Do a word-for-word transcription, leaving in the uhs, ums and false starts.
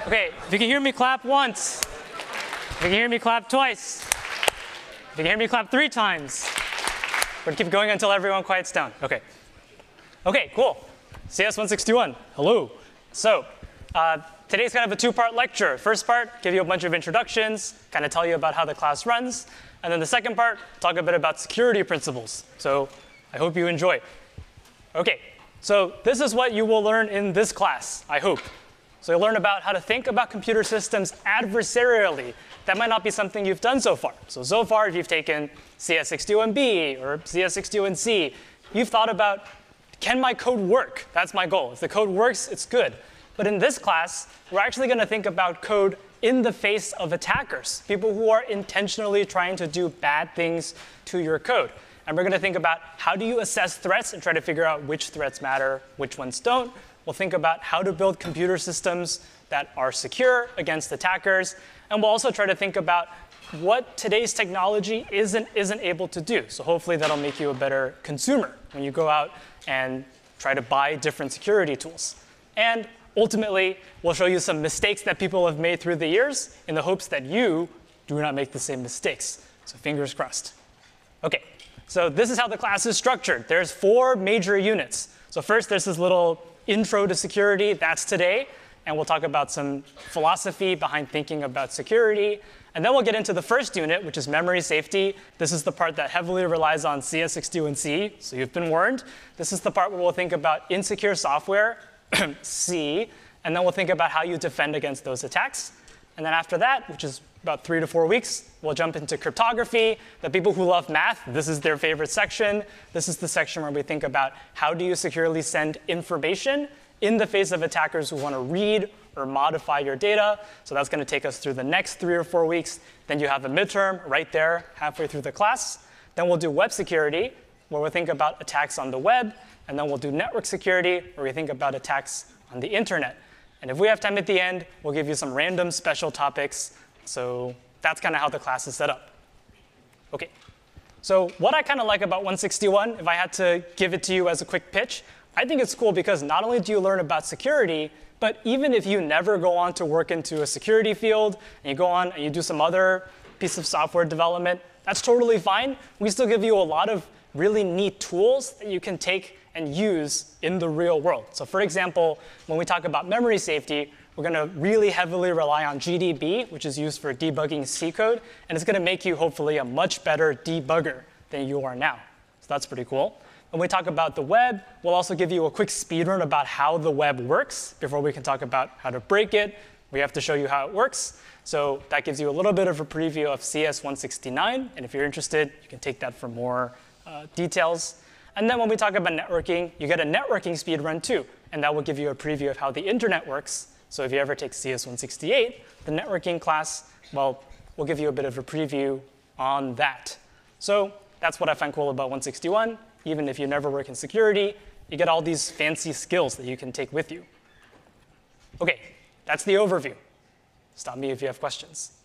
Okay, if you can hear me clap once. If you can hear me clap twice. If you can hear me clap three times. We're gonna keep going until everyone quiets down. Okay. Okay, cool. C S one sixty-one, hello. So, uh, today's kind of a two-part lecture. First part, give you a bunch of introductions, kind of tell you about how the class runs. And then the second part, talk a bit about security principles. So I hope you enjoy. Okay, so this is what you will learn in this class, I hope. So you'll learn about how to think about computer systems adversarially. That might not be something you've done so far. So, so far, if you've taken C S sixty-one B or C S sixty-one C, you've thought about, can my code work? That's my goal. If the code works, it's good. But in this class, we're actually going to think about code in the face of attackers, people who are intentionally trying to do bad things to your code. And we're going to think about how do you assess threats and try to figure out which threats matter, which ones don't. We'll think about how to build computer systems that are secure against attackers. And we'll also try to think about what today's technology isn't, isn't able to do. So hopefully that'll make you a better consumer when you go out and try to buy different security tools. And ultimately, we'll show you some mistakes that people have made through the years in the hopes that you do not make the same mistakes. So fingers crossed. OK, so this is how the class is structured. There's four major units. So first, there's this little intro to security. That's today. And we'll talk about some philosophy behind thinking about security. And then we'll get into the first unit, which is memory safety. This is the part that heavily relies on C S sixty-one C, so you've been warned. This is the part where we'll think about insecure software, C, and then we'll think about how you defend against those attacks. And then after that, which is about three to four weeks, we'll jump into cryptography. The people who love math, this is their favorite section. This is the section where we think about how do you securely send information in the face of attackers who want to read or modify your data. So that's going to take us through the next three or four weeks. Then you have a midterm right there halfway through the class. Then we'll do web security, where we'll think about attacks on the web. And then we'll do network security, where we think about attacks on the internet. And if we have time at the end, we'll give you some random special topics. So that's kind of how the class is set up. OK, so what I kind of like about one sixty-one, if I had to give it to you as a quick pitch, I think it's cool because not only do you learn about security, but even if you never go on to work into a security field, and you go on and you do some other piece of software development, that's totally fine. We still give you a lot of really neat tools that you can take and use in the real world. So for example, when we talk about memory safety, we're going to really heavily rely on G D B, which is used for debugging C code. And it's going to make you, hopefully, a much better debugger than you are now. So that's pretty cool. When we talk about the web, we'll also give you a quick speedrun about how the web works before we can talk about how to break it. We have to show you how it works. So that gives you a little bit of a preview of C S one sixty-nine. And if you're interested, you can take that for more uh, details. And then when we talk about networking, you get a networking speedrun too. And that will give you a preview of how the internet works. So if you ever take C S one sixty-eight, the networking class, well, we'll give you a bit of a preview on that. So that's what I find cool about one sixty-one. Even if you never work in security, you get all these fancy skills that you can take with you. OK, that's the overview. Stop me if you have questions.